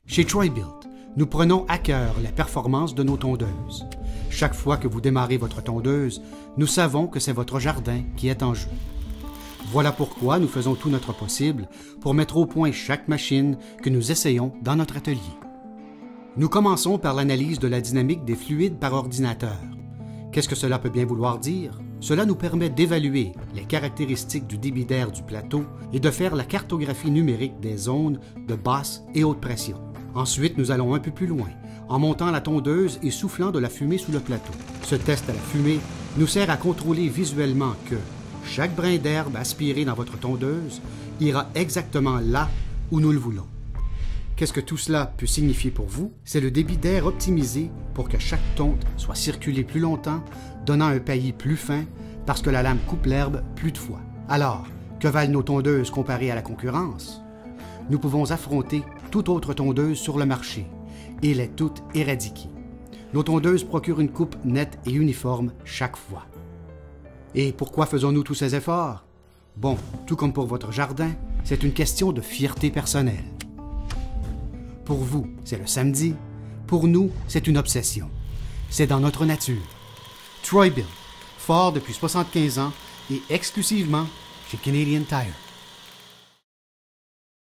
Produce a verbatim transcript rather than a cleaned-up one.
Chez Troy-Bilt, nous prenons à cœur la performance de nos tondeuses. Chaque fois que vous démarrez votre tondeuse, nous savons que c'est votre jardin qui est en jeu. Voilà pourquoi nous faisons tout notre possible pour mettre au point chaque machine que nous essayons dans notre atelier. Nous commençons par l'analyse de la dynamique des fluides par ordinateur. Qu'est-ce que cela peut bien vouloir dire? Cela nous permet d'évaluer les caractéristiques du débit d'air du plateau et de faire la cartographie numérique des zones de basse et haute pression. Ensuite, nous allons un peu plus loin, en montant la tondeuse et soufflant de la fumée sous le plateau. Ce test à la fumée nous sert à contrôler visuellement que chaque brin d'herbe aspiré dans votre tondeuse ira exactement là où nous le voulons. Qu'est-ce que tout cela peut signifier pour vous? C'est le débit d'air optimisé pour que chaque tonte soit circulée plus longtemps, donnant un paillis plus fin parce que la lame coupe l'herbe plus de fois. Alors, que valent nos tondeuses comparées à la concurrence? Nous pouvons affronter toute autre tondeuse sur le marché et les toutes éradiquer. Nos tondeuses procurent une coupe nette et uniforme chaque fois. Et pourquoi faisons-nous tous ces efforts? Bon, tout comme pour votre jardin, c'est une question de fierté personnelle. Pour vous, c'est le samedi. Pour nous, c'est une obsession. C'est dans notre nature. Troy-Bilt, fort depuis soixante-quinze ans et exclusivement chez Canadian Tire.